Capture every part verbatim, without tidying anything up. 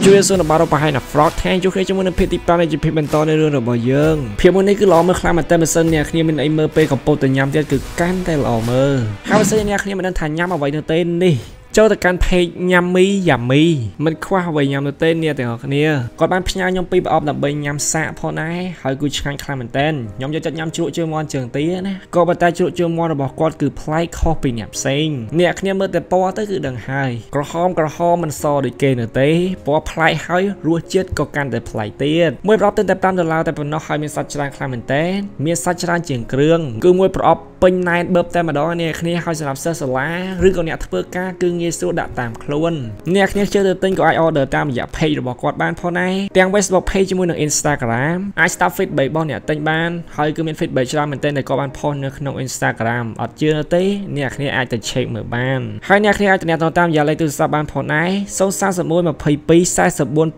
ជួយសួរabout របស់ហើយណា frog ថែជួយគ្នាជាមួយនឹងភាពទីប្រាំនៃជីវិតបន្តនៅរឿងរបស់យើងភាពមួយនេះគឺល្អមើលខ្លាំងមែនតើបើសិនអ្នកគ្នាមានអីមើលពេលកំពុងតែញ៉ាំទៀតគឺកាន់តែល្អមើលហើយបើសិនអ្នកគ្នាមិនដឹងថាញ៉ាំអ្វីនៅទេនេះចូលទៅកាន់ page ញ៉ាំមីយ៉ាមីមិនខ្វះអ្វីញ៉ាំនៅទេអ្នកទាំងអស់គ្នាគាត់បានផ្ញើខ្ញុំពីប្រអប់ដើម្បីញ៉ាំសាកផងដែរហើយគឺឆ្ងាញ់ខ្លាំងមែនតើខ្ញុំយកចិត្តញ៉ាំជ្រក់ជើងមាន់ជើងទាណាក៏ប៉ុន្តែជ្រក់ជើងមាន់របស់គាត់គឺប្លែកខុសពីអ្នកផ្សេងអ្នកគ្នាមើលតែពណ៌ទៅគឺដឹងហើយក្រហមក្រហមមិនសដូចគេនៅទេពណ៌ប្លែកហើយរសជាតិក៏កាន់តែប្លែកទៀតមួយប្រអប់ទៅតែfiveដុល្លារតែប៉ុណ្ណោះហើយមានសាច់ច្រើនខ្លាំងមែនតើមានសាច់ច្រើនជាងគ្រឿងគឺមួយប្រអប់ពេញណែនបឺបតែម្ដងអ្នកគ្នាហើយសម្រាប់សិស្សសាលាឬក៏អ្នកធ្វើការគឺងាយស្រួលដាក់តាមខ្លួនអ្នកគ្នាជឿទៅទិញក៏អាច order តាមរយៈ page របស់គាត់បានផងដែរទាំង Facebook page ជាមួយនឹង Instagram អាច start feedback របស់អ្នកទិញបានហើយគឺមាន feedback ច្រើនមែនទែនដែលគាត់បាន post នៅក្នុង Instagram អត់ជឿទេអ្នកគ្នាអាចទៅ check មើលបានហើយអ្នកគ្នាអាចទំនាក់ទំនងតាមរយៈលេខទូរស័ព្ទបានផងដែរzero three one two two four four two four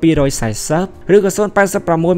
zeroឬក៏zero eight six two three zero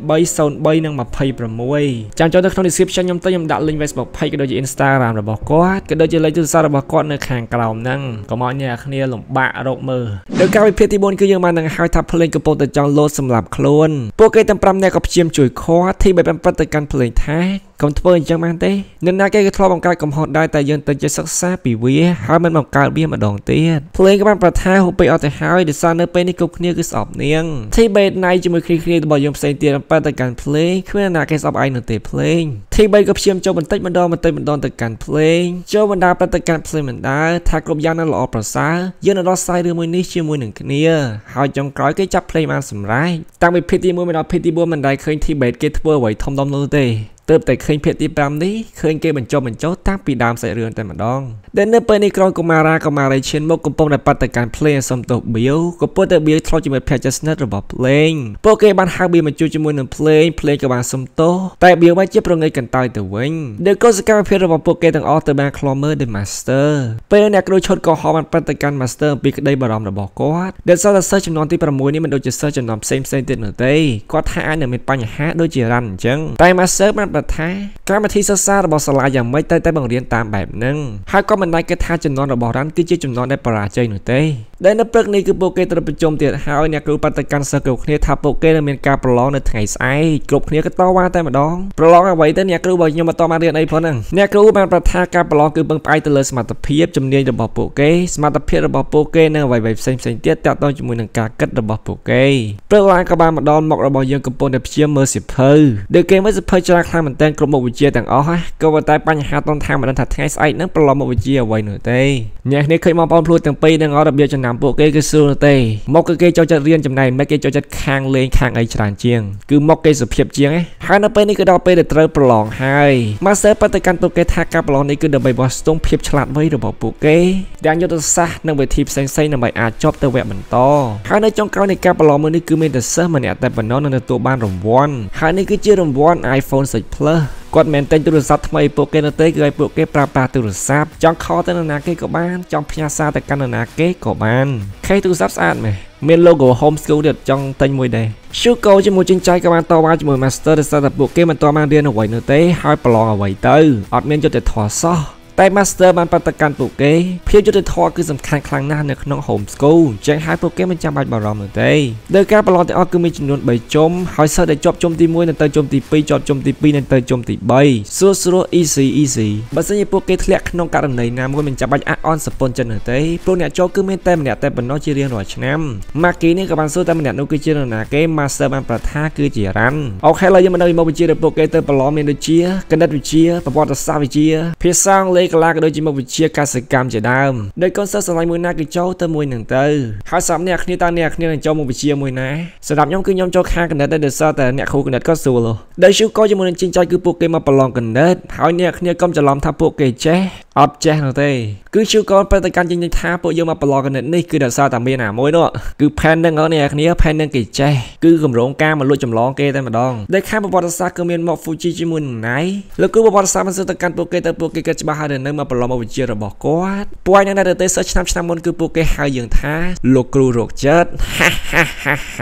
threeនិងtwenty-sixចាំចូលទៅក្នុង description ខ្ញុំទៅខ្ញុំដាក់ link Facebook page ក៏ដូចជា Instagram របស់គាត់ក៏ដូចជាលេខទូរស័ព្ទរបស់គាត់នៅខាងក្រោមហ្នឹងកុំឲ្យអ្នកគ្នាលំបាករកមើលនៅការវិភាគទីfourគឺយើងបាននឹងហៅថាភ្លេងកំពុងតែចង់លោតសម្រាប់ខ្លួនពួកគេទាំងfiveនាក់ក៏ព្យាយាមជួយខွာទីបែបបំផិតទៅកាន់ភ្លេងថាកុំធ្វើអញ្ចឹងបានទេអ្នកណាគេក៏ធ្លាប់បង្កើតកំហុសដែរតែយើងទៅចេះសិក្សាពីវាហើយមិនបង្កើតវាម្ដងទៀតភ្លេងក៏បានប្រថាហូបពេកអត់ទៅហើយដោយសារនៅពេលនេះគ្រប់គ្នាគឺស្អប់នាងទីបែបណៃជាមួយគ្នាគ្នារបស់យើងផ្សេងទៀតបំផិតទៅកាន់ភ្លេងគ្មានអ្នកណាគេស្អប់ឯងនៅទេភ្លេងទីបែបក៏ព្យាយាមចូលបន្តិចម្ដងបន្តិចម្ដងទៅកាន់ភ្លេងចូលបណ្ដាប្រតិកម្មភ្លេងបណ្ដាថាគ្រប់យ៉ាងនៅល្អប្រសើរយើងនឹងដោះស្រាយរឿងមួយនេះជាមួយនឹងគ្នាហើយចុងក្រោយគេចាប់ភ្លេងបានសម្រេចតាំងពីភាគទីoneមកដល់ភាគទីfourមិនដែលឃើញទីបែបគេធ្វើអ្វីធំដុំនោះទេទើបតែឃើញភាគទីfiveនេះឃើញគេបញ្ចុះបញ្ចុះតាំងពីដើមសាច់រឿងតែម្ដងដែលនៅពេលនេះក្រុមកុមារាកុមារីឈានមកកំពុងតែបាត់ទៅកាន់ភ្លេងសំទោសបៀវក៏ពុតតែបៀវឆ្លោះជាមួយភ័ក្រជស្និតរបស់ភ្លេងពួកគេបានហៅបៀវមកជួយជាមួយនឹងភ្លេងភ្លេងក៏បានសំទោសតែបៀវបានជាប្រងើយកន្តើយទៅវិញដែលក៏សកម្មភាពរបស់ពួកគេទាំងអស់ទៅបានខ្លោមើលដោយ Master ពេលអ្នកគ្រូឈុតក៏ហៅបានបាត់ទៅកាន់ Master អំពីក្តីបារម្ភរបស់គាត់ដែលសរសើរចំនួនទីsixនេះមិនដូចជាសិស្សចំនួនផ្សេងផ្សេងទៀតនោះទេគាត់ថាអាចនឹងមានបញ្ហាដូចជារ៉ាន់អញ្ចឹងតែ Master បានប្រាប់ថាកម្មវិធីសិក្សារបស់សាលាយ៉ាងម៉េចតែតែបង្រៀនតាមបែបហ្នឹងហើយក៏មិនដែលគិតថាចំនួនរបស់រ៉ាន់គឺជាចំនួនដែលបរាជ័យនោះទេដែលនៅព្រឹកនេះគឺពួកគេត្រូវប្រជុំទៀតហើយអ្នកគ្រូបាត់ទៅកាន់សិស្សគ្រប់គ្នាថាពួកគេនឹងមានការប្រឡងនៅថ្ងៃស្អែកគ្រប់គ្នាក៏តវ៉ាតែម្ដងប្រឡងអ្វីទៅអ្នកគ្រូរបស់ខ្ញុំមិនតបានរៀនអីផងហ្នឹងអ្នកគ្រូបានប្រកាសការប្រឡងគឺពឹងផ្អែកទៅលើសមត្ថភាពជំនាញរបស់ពួកគេសមត្ថភាពរបស់ពួកគេនិងអ្វីៗផ្សេងផ្សេងទៀតតាក់ទងជាមួយនឹងការគិតរបស់ពួកគេព្រឹកឡើងក៏បានមកដល់មុខរបស់យើងកំពុងតែព្យាយាមមើលសៀវភៅដែលគេមើលសៀវភៅច្រើនខ្លាំងមែនទែនគ្រប់មុខវិជ្ជាទាំងអស់ហ្នឹងក៏ប៉ុន្តែបញ្ហាតនថាមិនដឹងថាថ្ងៃស្អែកហ្នឹងប្រឡងមុខវិជ្ជាអ្វីនោះទេអ្នកនេះឃើញបងប្អូនភ្លួតទាំងពីរនឹងអត់របៀបចំណាំពួកគេគឺស្រួលទេមកគឺគេចូលចិត្តរៀនចំណែកមិនគេចូលចិត្តខាងលេងខាងអីច្រើនជាងគឺមកគេសុភាពជាងហើយនៅពេលនេះគឺដល់ពេលដែលត្រូវប្រឡងហើយ Master បដិកម្មពួកគេថាការប្រឡងនេះគឺដើម្បីបោះស្ទង់ភាពឆ្លាតវៃរបស់ពួកគេទាំងយុទ្ធសាស្ត្រនិងវិធីផ្សេងៗដើម្បីអាចជាប់ទៅវគ្គបន្តហើយនៅចុងក្រោយនៃការប្រឡងមួយនេះគឺមានតែសិស្សម្នាក់តែប៉ុណ្ណោះនឹងទទួលបានរង្វាន់ហើយនេះគឺជារង្វាន់ iPhone six Plusគាត់មិនតែងទូរស័ព្ទថ្មីពួកគេនៅទេគឺឲ្យពួកគេប្រើប្រាស់ទូរស័ព្ទចង់ខលទៅនរណាគេក៏បានចង់ផ្ញើសារទៅកាន់នរណាគេក៏បានខេទូរស័ព្ទស្អាតមែនមាន logo home school ទៀតចង់ទិញមួយដែរ Shuko ជាមួយចិញ្ចៃក៏បានតវ៉ាជាមួយ Master ដែលថាពួកគេមិនទាន់បានរៀនអ្វីនោះទេហើយប្រឡងអ្វីទៅអត់មានយុត្តិធម៌សោះតែ Master បានបដិកម្មពួកគេភាពយុត្តិធម៌គឺសំខាន់ខ្លាំងណាស់នៅក្នុង home school ចឹងហើយពួកគេមិនចាំបាច់បារម្ភនោះទេដោយការប្រឡងទាំងអស់គឺមានចំនួនthreeជុំហើយសិស្សដែលជាប់ជុំទីoneនឹងទៅជុំទីtwoជាប់ជុំទីtwoនឹងទៅជុំទីthreeស្រួលស្រួល easy easy បើសិនជាពួកគេធ្លាក់ក្នុងករណីណាមួយមិនចាំបាច់អាក់អន់សពុនចិននោះទេព្រោះអ្នកចូលគឺមានតែម្នាក់តែប៉ុណ្ណោះជារៀងរាល់ឆ្នាំ Maki នេះក៏បានសួរតែម្នាក់នោះគឺជានរណាគេ Master បានប្រថាគឺជារ៉ាន់អូខេឥឡូវយើងមកដល់មុខវិជ្ជាដែលពួកគេទៅប្រឡងមានដូចជាគណិតវិទ្យាប្រវត្តិសាស្ត្រវិទ្យាភាសាអង់គ្លេសកលាដូចជាមុខវិជ្ជាកសិកម្មជាដើមដោយកូនសិស្សស្រឡាញ់មួយណាគឺចូលទៅមួយនឹងទៅហើយសម្រាប់អ្នកគ្នាតើអ្នកគ្នានឹងចូលមុខវិជ្ជាមួយណាសម្រាប់ខ្ញុំគឺខ្ញុំចូលខាងគណិតដែរដោយសារតែអ្នកគ្រូគណិតក៏ស្រួលដោយ Shuko ជាមួយនឹងចិញ្ចៃគឺពួកគេមកប្រឡងគណិតហើយអ្នកគ្នាកុំច្រឡំថាពួកគេចេះអត់ចេះនោះទេគឺ Shuko ប្រតិកម្មចិញ្ចៃថាពួកយើងមកប្រឡងគណិតនេះគឺដោយសារតែមានអាមួយនោះគឺផែននឹងអ្នកគ្នាផែននឹងគេចេះគឺកម្រងការមកលួចចម្លងគេតែម្ដងដោយខាងប្រវត្តិសាស្ត្រគឺមានមក Fuji ជាមួយនឹងណៃលោកគ្រូប្រវត្តិសាស្ត្របានសួរទៅកាន់ពួកគេទៅពួកគេគិតច្បាស់ហើយនៅមកប្រឡងមុខវិជ្ជារបស់គាត់ពួកឯងនៅតែសិស្សឆ្នាំឆ្នាំមុនគឺពួកគេហៅយើងថាលោកគ្រូរោគចិត្តហាហាហាហា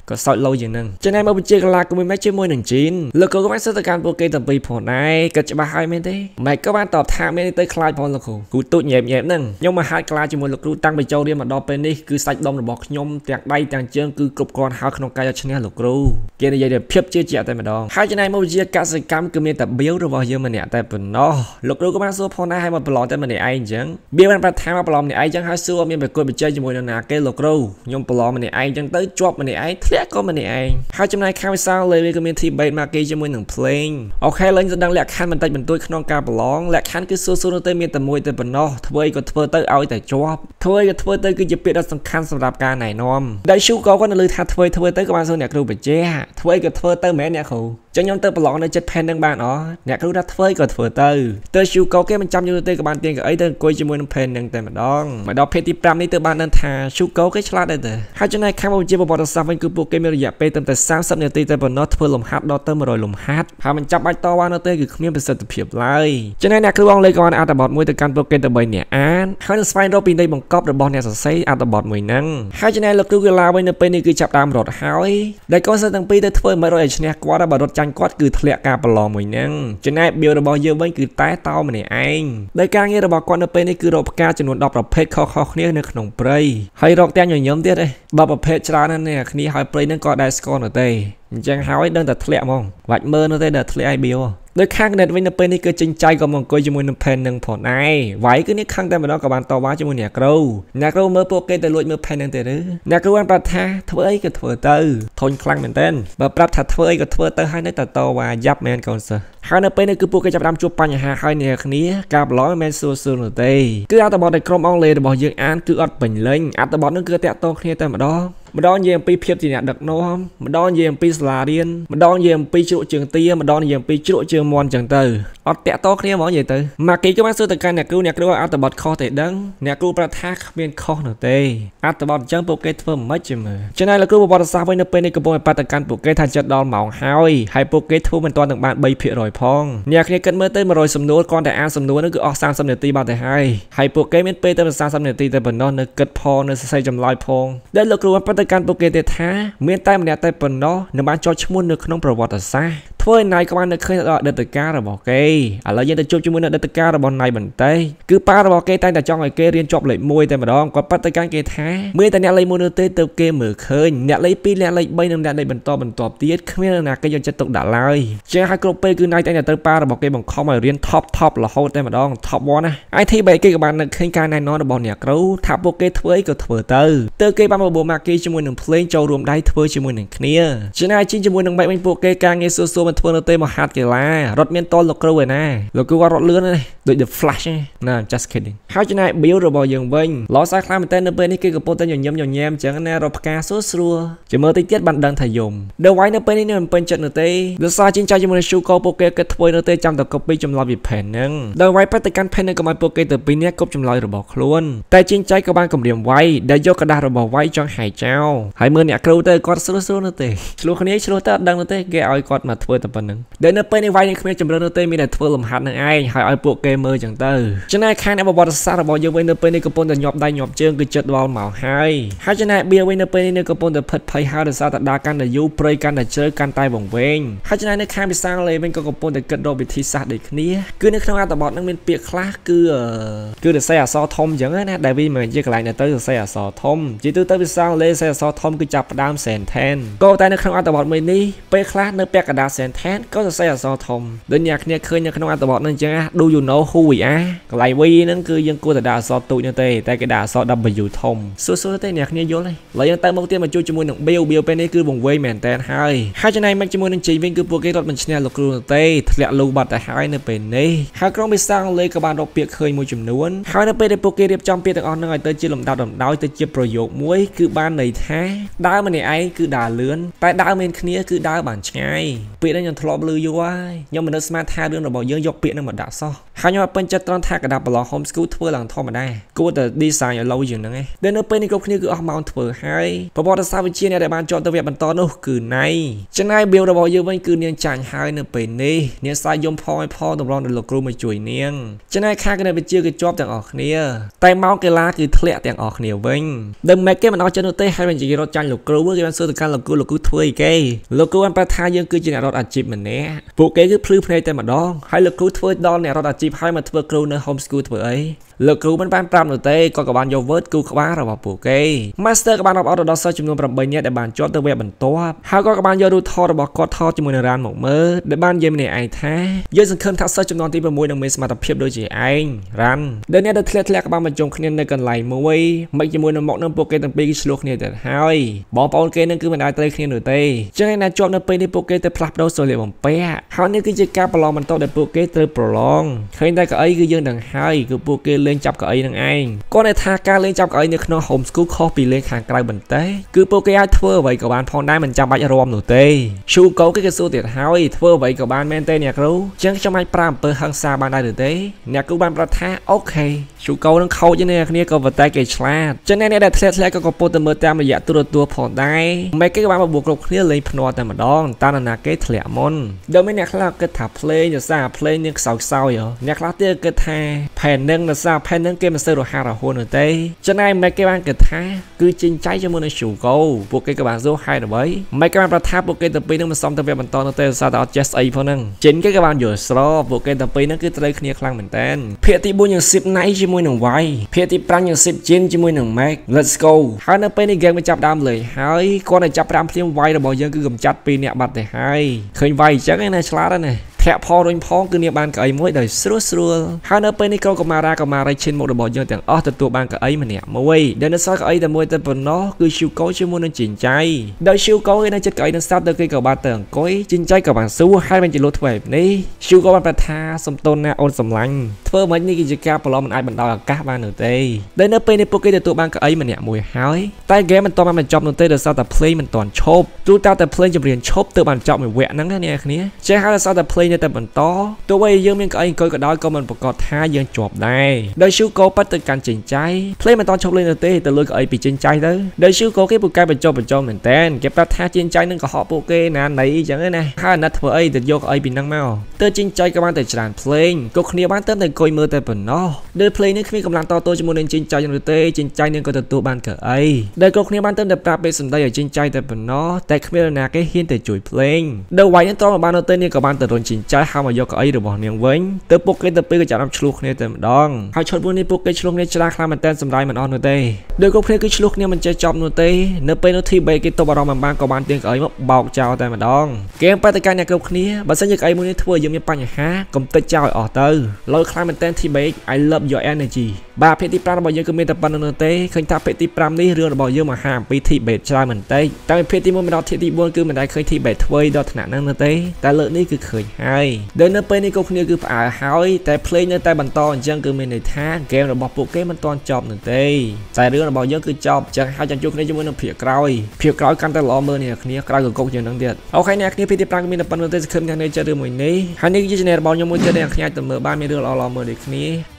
ก็สอยโลอย่างนึงจะในมาเป็นเจ้ากลาก็ไม่แม้เชื่อมวยหนึ่งจีนแล้วก็ก็ไม่สถานการณ์โปรเกต่อไปผลได้ก็จะมาให้ไม่ได้ไม่ก็มาตอบทางไม่ได้เตยคลายพอละคูกูตุ้ยแย่แย่นึงยงมาหากลาจะมวยลูกรู้ตั้งไปเจ้าเรียนมาดอเป็นนี่คือใส่ดมระบอกยมแตกได้แตกเจิงคือกรุบกรอนหาขนมกายชนะลูกรู้เกี่ยในยัยเดียบเพียบเจี๊ยเจี๊ยแต่มาดองหายจะในมาเป็นเจ้ากสิกรรมก็มีแต่เบี้ยวระบอกเยอะมันเนี่ยแต่เป็นนอลูกรู้ก็มาสู้พอได้ให้มาปลอมแต่มันเนี่ยไอ้จังเบี้ยวมันประทานมาปลอมเนี่ยไอ้จังหาสู้มีแบบกดไปเจอจะมวยนาเกลูกรู้ยมปลอมมันเนี่ยไอ้จังเตยจวบมันเนี่ยไอ้เทียก็มันเนี่ยไอ้หายจะในข้าวสาวเลยก็มีทีเบย์มาเกจะมวยหนึ่งเพลงโอเคเลยจะดังแหลกขันมันติดเป็นตัวขนมกาปลองแหลกขันคือสู้สู้เตยมีแต่มวยแต่เป็นนอทเวยก็ทเวเตยเอาแต่จวบทเวยก็ทเวเตยคือจะเป็นสำคัญสำหรับการไหนน้อมได้ชูก็ก็นั่นเลยทัดทเวยทเวยเตยก็มาสู้เนี่ยครูไปเจ้าทเวยก็ทเวเตยแม่เนี่ยเขาจังยอมเตยปลองในเจ็ดแผ่นดังบ้านอ๋อเนี่ยครูทัดทเวยก็ทเวเตยเตยชูก็แค่มันจำอยู่เตยกับบ้านเตียงกับไอ้เตยกุยจมูกน้ำแผ่นดังแต่มาดองมาดองเพชรที่ปรามนี่เตยบ้านนันทาชูก็แค่ฉลาดได้เตยหากจะในข้ามวันเจ็บบอลสับเป็นคือโปรแกรมระยะไปตั้งแต่สามสิบนาทีแต่บนน็อตเพื่อลมฮัดดอเตอร์มารอยลมฮัดพามันจับไอ้ต่อว่าเตยคือเนี่ยเป็นสติเพียบเลยจะในเนี่ยคือวางเลยก่อนอาตบอดมวยแต่การโปรแกรมตะใบเนี่ยอ่านให้สไปน์โรปีนได้บังคับระบอลเนี่ยสดใสอาตบอดมวยนั่งให้จะในเราคือเวลาไว้ในปีนี้คือจับตามรถหายได้ก็สักตั้งปีแต่เพื่อมาโรยชนะกว่าระบอดรถจันกอดคือทะเลกาปลอมมวยนั่งจะในเบียร์ระบอดเยอะไว้คือใต้เต้ามันเนี่ยเองได้การเงี้ยระบอดก่อนในปีนี้คือรบกาจำนวนดอกประเภทข้อข้อเนี่ยในขนมเปรย์ให้รอกแตงอย่างเยิ้มเตี้ยเลยดอกประเภทชรานั่นเนี่ยคืนนี้ให้เปรย์นั่นก็ได้สกอร์หน่อยเต้จังหายเดินแต่ทะเลมองวัดเมื่อนั่นเต้เดินทะเลไอเบียวโดยข้างเน็ตไว้ในเป็นนี่ก็จริงใจกับมองกุยจมูกน้ำเพนหนึ่งผลไอไหวก็นี่ข้างแต่มาดอกกับบานต่อว่าจมูกเนี่ยกรูนักรู้เมื่อโปรเกตแต่ลอยเมื่อเพนหนึ่งแต่รื้อนักรู้วันประทาทเวย์กับทเวเตอร์ทนคลั่งเหมือนเต้นแบบปรับถัดทเวย์กับทเวเตอร์ให้ในแต่ต่อว่ายับแมนก่อนเสอหาในเป็นนี่คือโปรเกตจับดำจูปัญหาให้เนี่ยคนี้กับล้อแมนซูซูนเต้คืออัตบอลในกรมอองเลบอกยังอ่านคืออัดเป็นเล่งอัตบอลนั่นคือแตะโตเคลียแต่มาดอกมาดอนเยี่ยมปีเพียบจีเนี่ยดักน้อมมาดอนเยี่ยมปีสลาเรียนมาดอนเยี่ยมปีจุเจียงเตี้ยมาดอนเยี่ยมปีจุเจียงมอนจังเตอร์อัดแตะโตเคลียมองใหญ่เตอร์มากี้ก็มาซื้อแต่การเนี่ยกูเนี่ยกูว่าอัตบอลคอเตะดังเนี่ยกูประทักเมียนคอหนึ่งเตะอัตบอลจังโปรเกตเพิ่มไม่จำเลยฉะนั้นแล้วกูบอลซาไว้ในเป็นในกระบวนการการโปรเกตทันจัดดอนเหมาหายให้โปรเกตทุ่มเป็นตอนต่างบ้านใบเพียรอยพองเนี่ยเคลียกันเมื่อเต้มารอยสำนวนก่อนแต่อ่านสำนวนนั่นคือออกสามสำเนียงตีบาแต่ให้ให้โปรเกตเมียนเปย์เต้เป็นสามสำเนียงตีแต่บนนอนเนื้อเกิดพอเนื้อใส่จำลายพองได้แล้วกูว่าปฏิการโปรเกตเท้าเมื่อใต้มันเนี่ยใต้ปนเนาะในบ้านจอชมุนในขนมประวัติศาสตร์ถ้วยนายก็มันเคยเดินตะการระบอกเกย์อะไรยังจะจบจมุนเดินตะการระบอกนายบันเต้คือป้าระบอกเกย์ใต้แต่จ้องไอ้เกย์เรียนจบเลยมวยแต่มาดองก็ปฏิการเกย์แท้เมื่อแต่เนี่ยเลยมวยเต้เติมเกย์เหมือเคยเนี่ยเลยปีเนี่ยเลยใบหนึ่งเนี่ยเลยบรรทบรรทบตีดขึ้นมาหนักก็ยังจะตกด่าเลยเจ้าฮักโกเป้คือนายแต่เนี่ยเติมป้าระบอกเกย์บังคับมาเรียนท็อปท็อปหล่อโหดแต่มาดองท็อปวอนนะไอ้ที่ใบเกย์กับมันเคยการนายนอนระบอกเนี่ยเขาทับโปเกย์ถ้วยก็ถ้วยเตอร์เตอร์เกย์บ้านระบอกมาเกย์จมุนหนึ่งเพลงโจรวมได้ถ้วยจมุนหนึ่งเนี่ยชนะจริงจมุนหนึ่งใบเป็นโปเกย์การเงี้ยสู้ๆมันถ้วยเตอร์มาฮัดกันละรถเมียนต้นหลอกกระเวยนะหลอกกูว่ารถเลื่อนเลยโดย The Flash นะ just kidding เขาจะนายบิวระบอยยังเว้งล้อสายคลายมันเต้นในเบอร์นี่คือกับโปรตีนหย่อนย่ำหย่อนแยมจังนะรบกาสู้สัวจะเมื่อติดเจ็ดบันดังทยมเดี๋ยวไว้ในเบอร์นี่เนี่ยมันเป็นจัดเนเต้เดี๋ยวซาจริงใจจะมันชูโกโปเกย์กระทวยเนเต้จำแต่กบปีจำลายบีแผ่นนึงเดี๋ยวไว้ปฏิการแผ่นนึงกับมันโปเกย์แต่ปีนี้กบจำลายระบบคล้วนแต่จริงใจกับบ้านกับเรียมไว้ได้ยกกระดาษระบบไว้จังหายเจ้าหายมือเนี่ยครูเตอร์กอดสู้สู้เนเต้ชลูคนนี้ชลูเตอร์ดังเนเต้แกเอากอดมาถ้วยแต่ปนนึงเดี๋ยวในเบอร์นี่ไว้ในขมิ้นจำเริญเนเต้มีแต่ถ้วยลมหัดนั่งไอ้หายเอาโปเกย์มือจังเตอร์ฉะนั้นข้างในบอลซาระบบยังไว้ในเบอร์นี่กระปนแต่หยอบได้หยอบเชิงคือจัดบอลเหมาให้หายฉะนั้นเบียร์ไว้ในเบอร์นี่กระปนแต่เพิดไพ่หาแต่ซาตัดดากันแต่ยูเปรย์กันแต่เจอกันตายบ่งเวงหายฉะนั้นในข้างไปสร้างเลยเป็นกระปนแต่กระโดดไปที่ซาเด็กนี้คือในขณะแต่บอลนั่งเป็นเปียกคลาคือคือแต่ใส่ซอทอมอย่างนั้นนะได้วิเหมือนจะกลายในเตอร์ใส่ซอทอมจีตัวเตอร์ไปสร้างเลยใส่ซอทอมคือจับดามแสนแทนก็แต่ในขณะแต่บอลไม่นี้เปียกคลาเนื้อเปียกกระดาษแสนแทนก็จะใส่ซอทอมโดยอยากเนี่ยเคยในขณะแต่บอลนั่นจังดูอยู่โน้หุยอ่ะกลายวีนั่นคือยังกูแต่ด่าซอตุเนี่ยเตะแต่กระดาษซอดับไปอยู่ทอมสู้ๆเตะเนี่ยเนี่ยโยนเลยแล้วยังเติมโมเตียมาจูจมูกหนึ่งเบียวเบียวเป็นนี่คือบ่งเวแมนแทนให้ให้จะในแม็กจมูกหนึ่งจีวิ่งคือโปรเกตรถมันชนะลูกรูเตะทะเลลูบัตแต่ให้เนี่ยเป็นนี่หากเราไปสร้างเลยกับบานเราเปียกเคยมวยจุ่มนวลให้เนี่ยเป็นในโปรเกตเรียบจำเปียกต่างอ่อนนั่งไอเตอร์จีลมดาวดำดาวเตอร์จีประโยคมวยคือบ้านไหนแท้ดาวมันในไอคือด่าเลื้อนแต่ดาวเมนเนี้ยคือดาวบานชายเปียกนั่นยังทะเลาะลืออยู่ว่ายังมันเดินสมาร์ทท่าเรื่องเราบอกเยอะยกเปียกนั่นมาด่าซ้อហើយខ្ញុំពេញចិត្តត្រង់ថាកដាប់ប្រឡង home school ធ្វើឡើងធម្មតាគួរតែ design ឲ្យ low ជាងហ្នឹងឯងដែលនៅពេលនេះគ្រប់គ្នាគឺអស់ម៉ោងធ្វើហើយប្រវត្តិសាស្ត្រវិទ្យាអ្នកដែលបានជាប់ទៅវគ្គបន្តនោះគឺណៃចំណែក build របស់យើងវិញគឺនាងចាញ់ហើយនៅពេលនេះនាងសាយយំផងឲ្យផងតម្រង់ដល់លោកគ្រូមកជួយនាងចំណែកខាងគណិតវិទ្យាគឺជាប់ទាំងអស់គ្នាតែម៉ោងកីឡាគឺធ្លាក់ទាំងអស់គ្នាវិញដើម make គេមិនអស់ចិត្តនោះទេហើយវិញនិយាយរត់ចាញ់លោកគ្រូគេបានសួរទៅកាន់លោកគ្រូលោកគ្រូធ្វើអីគេលោកគ្រូបានប្រាប់ថាយើងគឺជាអ្នករត់អាជីពម្នាក់ពួកគេគឺភ្លឺភ្នែកតែម្ដងហើយលោកគ្រូធ្វើដល់អ្នករត់អាជីពហើយមកធ្វើគ្រូនៅ home school ធ្វើអីលោកគ្រូមិនបានប្រាប់នោះទេគាត់ក៏បានយក word គូក្បាលរបស់ពួកគេ Master ក៏បានរាប់អត់ដល់សិស្សចំនួន8នាក់ដែលបានជាប់ទៅវគ្គបន្ទាប់ហើយគាត់ក៏បានយករូបថតរបស់គាត់ថតជាមួយនឹងរ៉ានមកមើលដែលបាននិយាយម្នាក់ឯងថាយើងសង្ឃឹមថាសិស្សចំនួនទី6នឹងមានសមត្ថភាពដូចជាឯងរ៉ានដែលអ្នកដែលធ្លាក់ធ្លាក់ក៏បានបញ្ជុំគ្នានៅកន្លែងមួយមិនជាមួយនឹងមកនឹងពួកគេទាំងពីរគឺឆ្លោះគ្នាទៅហើយបងប្អូនគេនឹងគឺមិនអាចត្រូវគ្នានោះទេចឹងឯណាជាប់នៅពេលនេះពួកគេទៅផ្លាស់ប្ដូរសម្លៀកបំពាក់ហើយនេះគឺជាការប្រឡងបន្តដែលពួកគេត្រូវប្រឡងឃើញតែកៅអីគឺយើងដឹងហើយគឺពួកគេលេងចាប់កៅអីនឹងឯងគាត់ថាការលេងចាប់កៅអីនៅក្នុង home school ខុសពីលេងខាងក្រៅបន្តិចគឺពួកគេអាចធ្វើអ្វីក៏បានផងដែរមិនចាំបាច់រាំនោះទេឈូកោគេគេសួរទៀតហើយធ្វើអ្វីក៏បានមែនទេអ្នកគ្រូចឹងខ្ញុំអាចប្រើអំពើហិង្សាបានដែរឬទេអ្នកគ្រូបានប្រាប់ថាអូខេឈូកោនឹងខូចនេះគ្នាក៏ប៉ុន្តែគេឆ្លាតចឹងអ្នកដែលធ្លាក់ធ្លាក់ក៏កំពុងតែមើលតាមរយៈទូរទស្សន៍ផងដែរម៉េចគេក៏បានបបួលគ្រប់គ្នាលេងភ្នាល់តែម្ដងតាណាគេធ្លាក់មុនដូចមានអ្នកខ្លះគិតថា play យសារ play នឹងខ្សោយខ្សោយអ្នកខ្លះទៀតគិតថា pen នឹងយសារ pen នឹងគេមិនសូវរហ័សរហួននោះទេចំណែកម៉េចគេបានគិតថាគឺចិញ្ចៃជាមួយនឹង Shugo ពួកគេក៏បានសួរហេតុអ្វីម៉េចគេបានប្រថាពួកគេទៅពីនឹងមិនសមទៅវគ្គបន្តនោះទេសារតែអត់ចេះស្អីផងហ្នឹងចិនគេក៏បានយល់ស្របពួកគេទៅពីនឹងគឺត្រូវគ្នាខ្លាំងមែនតើភាគទី4យ៉ាងសិបណៃជាមួយនឹង Y ភាគទី5យ៉ាងសិប Jin ជាមួយនឹង Mac Let's go ហើយនៅពេលនេះ game បញ្ចប់ដើមលេងហើយគាត់តែចាប់5ភ្លាម Y របស់យើងគឺកំចាត់ពីរអ្នកបាត់ទៅហើយឃើញ Y អញ្ចឹងឯណាឆ្លាតណាធ្លាក់ផងរុញផងគឺនាងបានកៅអីមួយដោយស្រួលស្រួលហើយនៅពេលនេះក្រុមកុមារាកុមារីឈិនមុខរបស់យើងទាំងអស់ទទួលបានកៅអីម្នាក់មួយដែលនៅសល់កៅអីតែមួយតែប៉ុណ្ណោះគឺ Shugo ជាមួយនឹងចិញ្ចៃដោយ Shugo គេនៅចិត្តកៅអីនឹងស្ដាប់ទៅគេក៏បានទៅអង្គុយចិញ្ចៃក៏បានសួរហើយបានជាលោធ្វើបែបនេះ Shugo បានប្រថាសំតូនណាអូនសម្លាញ់ធ្វើមិននេះគឺជាការប្រឡងមិនអាចបណ្ដោយឱកាសបាននោះទេដែលនៅពេលនេះពួកគេទទួលបានកៅអីម្នាក់មួយហើយតែ game មិនទាន់បានបញ្ចប់នោះទេដោយសារតែ play មិនទាន់ឈប់ទូទៅតែ play ចម្រៀងឈប់ទើបបានចប់មួយវគ្គហ្នឹងណាអ្នកគ្នាចេះហើយដោយសារតែ play នៅតែបន្តទោះបីយើងមានកៅអីអង្គុយក៏ដោយក៏មិនប្រកាសថាយើងជាប់ដែរដោយ Shugo ប៉ាត់ទៅកាន់ចិញ្ចៃ play មិនទាន់ឈប់លេងនោះទេទៅលុយកៅអីពីចិញ្ចៃទៅដោយ Shugo គេពូកែបញ្ចុះបញ្ចុះមែនតើគេប្រាប់ថាចិញ្ចៃនឹងកុហកពួកគេណាណៃអញ្ចឹងណាហើយអាណិតធ្វើអីទៅយកកៅអីពីហ្នឹងមកទៅចិញ្ចៃក៏បានតែច្រើន play ក៏គ្នាបានទៅតែអង្គុយមើលតែប៉ុណ្ណោះដោយ play នេះគ្មានកម្លាំងតតជាមួយនឹងចិញ្ចៃនោះទេចិញ្ចៃនឹងក៏ទទួលបានកៅអីដែលក៏គ្នាបានទៅតែប្រាប់ពេលសម្ដីឲ្យចិញ្ចៃតែប៉ុណ្ណោះតែគ្មាននរណាគេហ៊ានទៅជួយ play ដោយ White នឹងតមកបានទៅនេះក៏បានទៅរុញចិញ្ចៃហើយមកយកកៅអីរបស់នាងវិញទៅពួកគេទៅពេលក៏ចាប់ឆ្លោះគ្នាតែម្ដងហើយឈុតមួយនេះពួកគេឆ្លោះគ្នាច្រាខ្លាំងមែនតើសម្ដែងមិនអស់នោះទេដោយគ្រប់គ្នាគឺឆ្លោះគ្នាមិនចេះចប់នោះទេនៅពេលនោះ T-Bay គេទប់អារម្មណ៍មិនបានក៏បានទាញកៅអីមកបោកចោលតែម្ដងគេបែរទៅកាន់អ្នកគ្រប់គ្នាបើសិនជាកៅអីមួយនេះធ្វើឲ្យយើងមានបញ្ហាកុំតិចចោលឲ្យអស់ទៅលយខ្លាំងមែនតើ T-Bay I love your energy បាទភាគទី5របស់យើងគឺមានតែប៉ុណ្្នឹងទេឃើញថាភាគទី5នេះរឿងរបស់យើងមកហាអំពី T-Bay ច្រើនមែនតើតែភាគទី1មកដល់ភាគទី4គឺមិនដែលឃើញ T-Bay ធ្វើដល់ថ្នាក់ហ្នឹងនោះទេតែលើកនេះគឺឃើញហើយដែលនៅពេលនេះគ្រប់គ្នាគឺផ្អើលហើយតែ play នៅតែបន្តអញ្ចឹងគឺមានន័យថា game របស់ពួកគេមិនទាន់ចប់នោះទេតែរឿងរបស់យើងគឺចប់អញ្ចឹងហើយចាំជួបគ្នាជាមួយនឹងភាគក្រោយភាគក្រោយកាន់តែល្អមើលនេះគ្នាក្រោយកកុកជាងហ្នឹងទៀតអូខេអ្នកគ្នាភាគទី5គឺមានតែប៉ុណ្្នឹងទេសង្ឃឹមអ្នកនេះចេះរឿងមួយនេះហើយនេះគឺជា channel របស់ខ្ញុំមួយទៀតដែលអ្នកគ្នាអាចទៅមើលបានមានរឿងល្អៗមើលដូចគ្នា